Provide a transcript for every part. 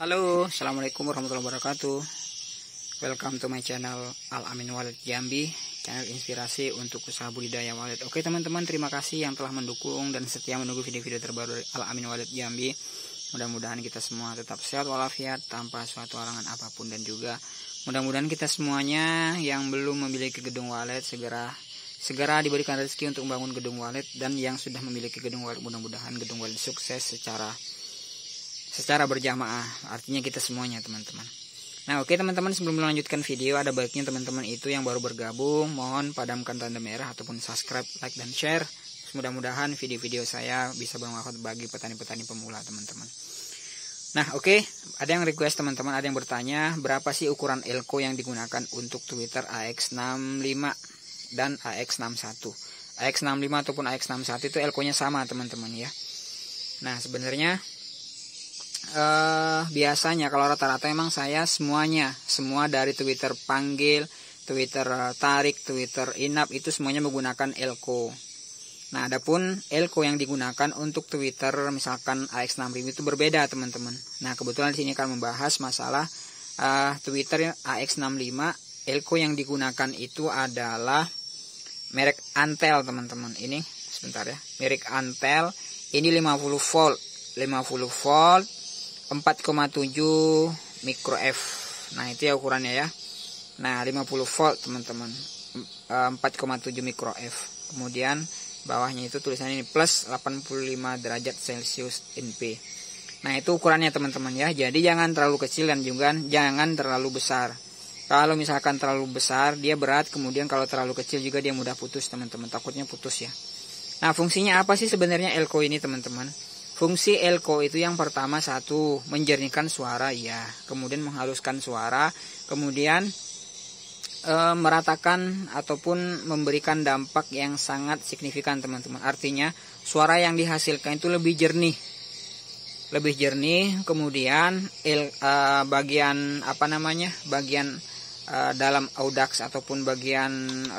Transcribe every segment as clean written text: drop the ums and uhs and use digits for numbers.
Halo, assalamualaikum warahmatullahi wabarakatuh. Welcome to my channel Al Amin Wallet Jambi, channel inspirasi untuk usaha budidaya wallet. Oke teman-teman, terima kasih yang telah mendukung dan setia menunggu video-video terbaru dari Al Amin Wallet Jambi. Mudah-mudahan kita semua tetap sehat walafiat tanpa suatu halangan apapun, dan juga mudah-mudahan kita semuanya yang belum memiliki gedung wallet segera diberikan rezeki untuk membangun gedung wallet, dan yang sudah memiliki gedung wallet mudah-mudahan gedung wallet sukses secara berjamaah, artinya kita semuanya teman-teman. Nah oke teman-teman, sebelum melanjutkan video, ada baiknya teman-teman itu yang baru bergabung mohon padamkan tanda merah ataupun subscribe, like dan share. Mudah-mudahan video-video saya bisa bermanfaat bagi petani-petani pemula teman-teman. Nah oke, ada yang request teman-teman, ada yang bertanya berapa sih ukuran elko yang digunakan untuk Twitter AX65 dan AX61. AX65 ataupun AX61 itu elko-nya sama teman-teman ya. Nah sebenarnya biasanya kalau rata-rata emang saya semua dari Twitter panggil, Twitter tarik, Twitter inap itu semuanya menggunakan elko. Nah adapun elko yang digunakan untuk Twitter misalkan AX6000 itu berbeda teman-teman. Nah kebetulan di sini akan membahas masalah Twitter AX65. Elko yang digunakan itu adalah merek Antel teman-teman. Ini sebentar ya, merek Antel. Ini 50 volt 4,7 micro F. Nah itu ya ukurannya ya. Nah 50 volt teman-teman, 4,7 micro F. Kemudian bawahnya itu tulisannya ini plus 85 derajat Celcius NP. Nah itu ukurannya teman-teman ya. Jadi jangan terlalu kecil dan juga jangan terlalu besar. Kalau misalkan terlalu besar dia berat, kemudian kalau terlalu kecil juga dia mudah putus teman-teman, takutnya putus ya. Nah fungsinya apa sih sebenarnya elko ini teman-teman? Fungsi elko itu yang pertama satu, menjernihkan suara ya, kemudian menghaluskan suara, kemudian meratakan ataupun memberikan dampak yang sangat signifikan teman-teman. Artinya suara yang dihasilkan itu lebih jernih, kemudian bagian dalam audax ataupun bagian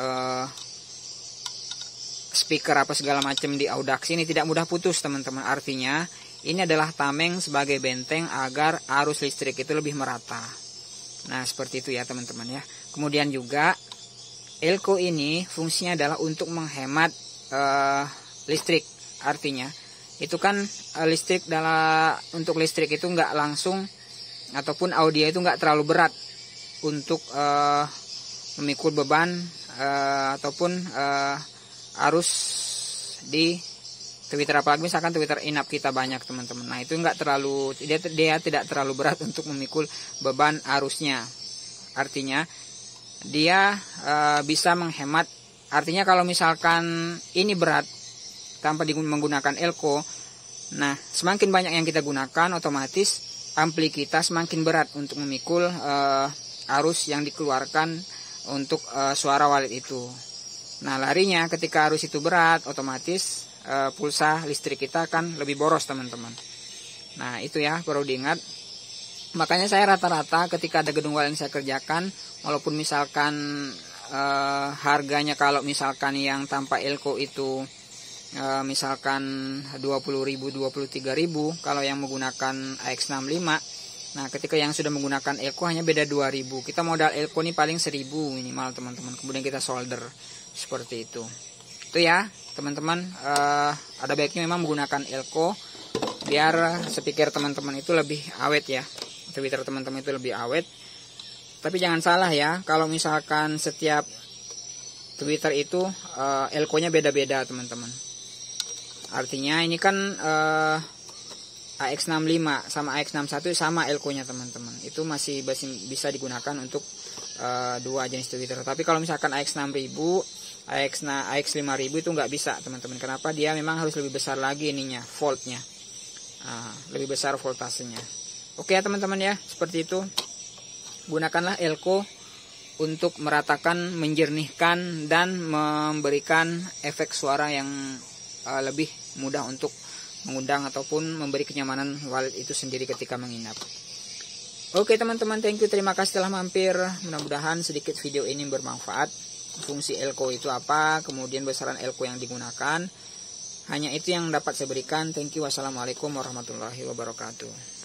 speaker apa segala macam di audax ini tidak mudah putus teman-teman. Artinya ini adalah tameng sebagai benteng agar arus listrik itu lebih merata. Nah seperti itu ya teman-teman ya. Kemudian juga elko ini fungsinya adalah untuk menghemat listrik. Artinya itu kan untuk listrik itu nggak langsung ataupun audio itu nggak terlalu berat untuk memikul beban ataupun arus di Twitter, apalagi misalkan Twitter inap kita banyak teman-teman. Nah itu nggak terlalu, dia tidak terlalu berat untuk memikul beban arusnya. Artinya dia bisa menghemat. Artinya kalau misalkan ini berat tanpa menggunakan elko, nah semakin banyak yang kita gunakan, otomatis ampli kita semakin berat untuk memikul arus yang dikeluarkan untuk suara wallet itu. Nah larinya ketika arus itu berat, otomatis pulsa listrik kita akan lebih boros teman-teman. Nah itu ya perlu diingat. Makanya saya rata-rata ketika ada gedung wallet yang saya kerjakan, walaupun misalkan harganya kalau misalkan yang tanpa elko itu misalkan 20.000, 23.000, kalau yang menggunakan AX65. Nah ketika yang sudah menggunakan elko hanya beda 2.000. Kita modal elko ini paling 1.000 minimal teman-teman. Kemudian kita solder seperti itu. Itu ya teman-teman, ada baiknya memang menggunakan elko biar speaker teman-teman itu lebih awet ya. Twitter teman-teman itu lebih awet. Tapi jangan salah ya, kalau misalkan setiap Twitter itu elko-nya beda-beda teman-teman. Artinya ini kan AX65 sama AX61 sama elko-nya teman-teman. Itu masih bisa digunakan untuk dua jenis Twitter. Tapi kalau misalkan AX6000, AX5000 itu nggak bisa teman-teman. Kenapa? Dia memang harus lebih besar lagi ininya, voltnya. Lebih besar voltasenya. Oke ya teman-teman ya, seperti itu. Gunakanlah elko untuk meratakan, menjernihkan, dan memberikan efek suara yang lebih mudah untuk mengundang ataupun memberi kenyamanan wallet itu sendiri ketika menginap. Oke teman-teman, thank you, terima kasih telah mampir. Mudah-mudahan sedikit video ini bermanfaat. Fungsi elko itu apa, kemudian besaran elko yang digunakan. Hanya itu yang dapat saya berikan. Thank you, wassalamualaikum warahmatullahi wabarakatuh.